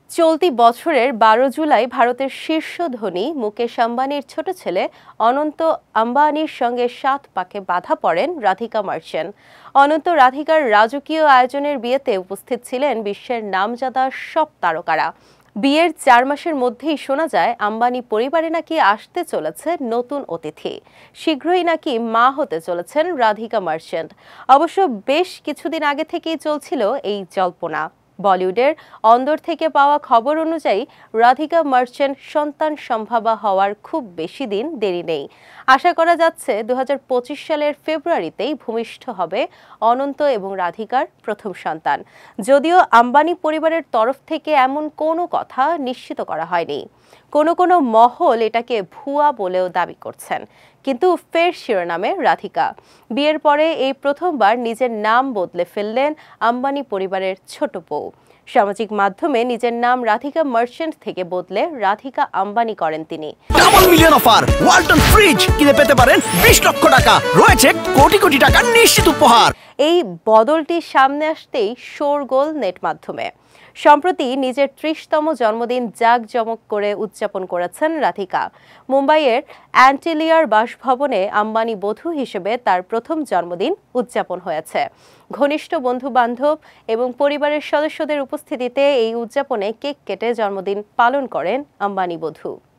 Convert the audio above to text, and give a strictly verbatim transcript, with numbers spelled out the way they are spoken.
চলতি বছরের বারো জুলাই ভারতের শীর্ষ ধনী মুকেশ আম্বানির ছোট ছেলে অনন্ত আম্বানির সঙ্গে সাত পাকে বাঁধা পড়েন রাধিকা মার্চেন্ট। অনন্ত রাধিকার রাজকীয় আয়োজনের বিয়েতে উপস্থিত ছিলেন বিশ্বের নামজাদা সব তারকারা। বিয়ের চার মাসের মধ্যেই শোনা যায় আম্বানি পরিবারে নাকি আসতে চলেছে নতুন অতিথি। শীঘ্রই নাকি মা হতে চলেছেন রাধিকা মার্চেন্ট। অবশ্য বেশ কিছুদিন আগে থেকেই চলছিল এই জল্পনা। বলিউডের অন্দর থেকে পাওয়া খবর অনুযায়ী রাধিকা মার্চেন্ট সন্তান সম্ভাবা হওয়ার খুব বেশি দিন দেরি নেই। আশা করা যাচ্ছে দু হাজার পঁচিশ সালের ফেব্রুয়ারিতেই ভূমিষ্ঠ হবে অনন্ত এবং রাধিকার প্রথম সন্তান। যদিও আম্বানি পরিবারের তরফ থেকে এমন কোনো কথা নিশ্চিত করা হয়নি। কোনো কোনো মহল এটাকে ভুয়া বলেও দাবি করছেন। কিন্তু ফের শিরোনামে রাধিকা। বিয়ের পরে এই প্রথমবার নিজের নাম বদলে ফেললেন আম্বানি পরিবারের ছোট বউ। সামাজিক মাধ্যমে নিজের নাম রাধিকা মার্চেন্ট থেকে বদলে রাধিকা আম্বানি করেন তিনি। Double million offer Walton fridge কিনে পেতে পারেন বিশ লক্ষ টাকা, রয়েছে কোটি কোটি টাকার নিশ্চিত উপহার। এই বদলটি সামনে আসতেই শোরগোল নেট মাধ্যমে। সম্প্রতি নিজের ত্রিশতম জন্মদিন জাঁকজমক করে উদযাপন করেছেন রাধিকা। মুম্বাইয়ের অ্যান্টিলিয়ার বাসভবনে আম্বানি বধূ হিসেবে তার প্রথম জন্মদিন উদযাপন হয়েছে। ঘনিষ্ঠ বন্ধু বান্ধব এবং পরিবারের সদস্যদের উপস্থিতিতে এই উদযাপনে কেক কেটে জন্মদিন পালন করেন আম্বানি বধূ।